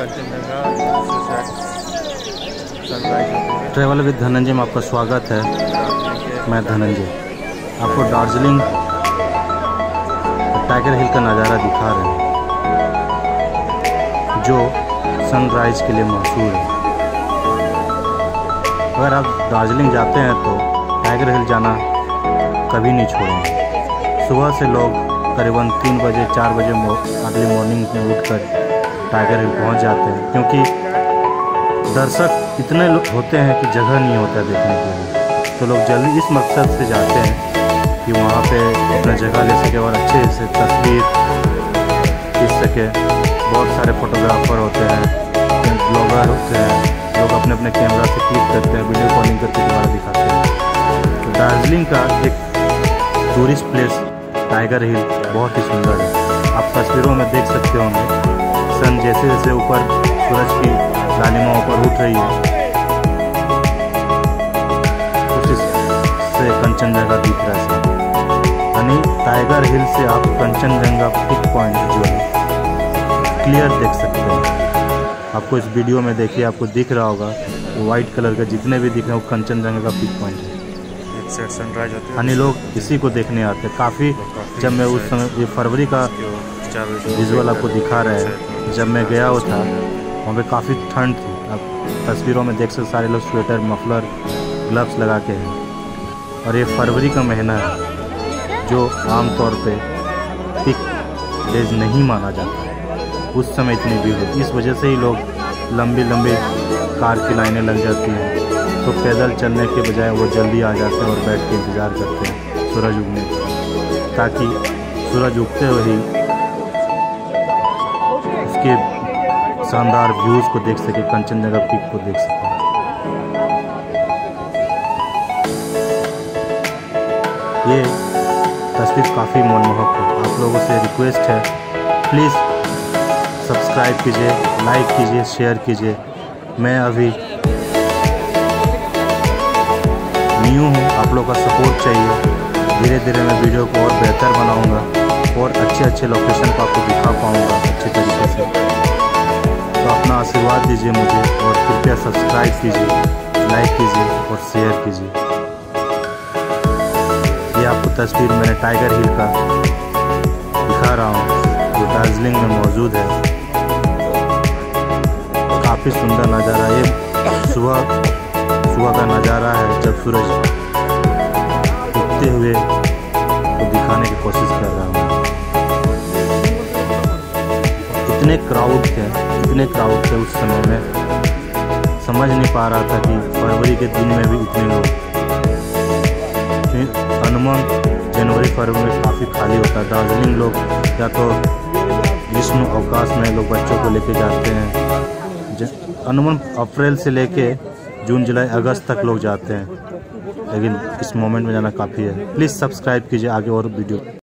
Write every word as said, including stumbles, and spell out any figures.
Kanchenjunga sunrise. Travel with Dhananjay में आपका स्वागत है। मैं धनंजय आपको दार्जिलिंग टाइगर हिल का नज़ारा दिखा रहे हैं जो सनराइज के लिए मशहूर है। अगर आप दार्जिलिंग जाते हैं तो टाइगर हिल जाना कभी नहीं छोड़ेंगे। सुबह से लोग करीबन तीन बजे चार बजे अर्ली मॉर्निंग में उठकर टाइगर हिल पहुंच जाते हैं, क्योंकि दर्शक इतने होते हैं कि जगह नहीं होता देखने के लिए। तो लोग जल्दी इस मकसद से जाते हैं कि वहाँ पे अपना जगह ले सके और अच्छे से तस्वीर खींच सके। बहुत सारे फोटोग्राफर होते हैं, ब्लॉगर होते हैं, लोग अपने अपने कैमरा से क्लिक करते हैं, वीडियो कॉलिंग करके दोबारा दिखाते हैं। तो दार्जिलिंग का एक टूरिस्ट प्लेस टाइगर हिल बहुत ही सुंदर है। आप तस्वीरों में देख सकते होंगे सन जैसे जैसे ऊपर सूरज की लालिमा ऊपर उठ रही है, उसी से कंचनजंगा दिख रहा है। यानी टाइगर हिल से आप कंचनजंगा पिक पॉइंट जो है क्लियर देख सकते हैं। आपको इस वीडियो में देखिए, आपको दिख रहा होगा वो वाइट कलर का जितने भी दिख रहे हैं वो कंचनजंगा का पिक पॉइंट है। सनराइज होते हैं, यानी लोग इसी को देखने आते हैं। काफ़ी जब मैं उस समय ये फरवरी का विजुअल आपको दिखा रहे हैं, जब मैं गया हुआ था वहाँ पे काफ़ी ठंड थी। आप तस्वीरों में देख सकते सारे लोग स्वेटर मफलर ग्लव्स लगा के हैं। और ये फरवरी का महीना है जो आमतौर पे पिक डेज नहीं माना जाता। उस समय इतनी भीड़ होती, इस वजह से ही लोग लंबी लंबी कार की लाइनें लग जाती हैं। तो पैदल चलने के बजाय वो जल्दी आ जाते हैं और बैठ के इंतज़ार करते हैं सूरज उगने का, ताकि सूरज उगते हुए ही उसके शानदार व्यूज़ को देख सके, कंचनजंगा पीक को देख सके। ये तस्वीर काफ़ी मनमोहक है। आप लोगों से रिक्वेस्ट है, प्लीज़ सब्सक्राइब कीजिए, लाइक कीजिए, शेयर कीजिए। मैं अभी न्यू हूँ, आप लोगों का सपोर्ट चाहिए। धीरे धीरे मैं वीडियो को और बेहतर बनाऊँगा और अच्छे अच्छे लोकेशन को आपको दिखा पाऊँगा अच्छे तरीके से। तो अपना आशीर्वाद दीजिए मुझे और कृपया सब्सक्राइब कीजिए, लाइक कीजिए और शेयर कीजिए। ये आपको तस्वीर मैंने टाइगर हिल का दिखा रहा हूँ जो दार्जिलिंग में मौजूद है। काफ़ी सुंदर नज़ारा ये सुबह सुबह का नज़ारा है, जब सूरज उगते हुए को दिखाने की कोशिश कर रहा हूँ। इतने क्राउड थे इतने क्राउड थे उस समय में समझ नहीं पा रहा था कि फरवरी के दिन में भी इतने लोग। अनुमान जनवरी फरवरी में काफ़ी खाली होता है। दार्जिलिंग लोग या तो ग्रीष्म अवकाश में लोग बच्चों को लेके जाते हैं, अनुमान अप्रैल से लेके जून जुलाई अगस्त तक लोग जाते हैं, लेकिन इस मोमेंट में जाना काफ़ी है। प्लीज़ सब्सक्राइब कीजिए आगे और वीडियो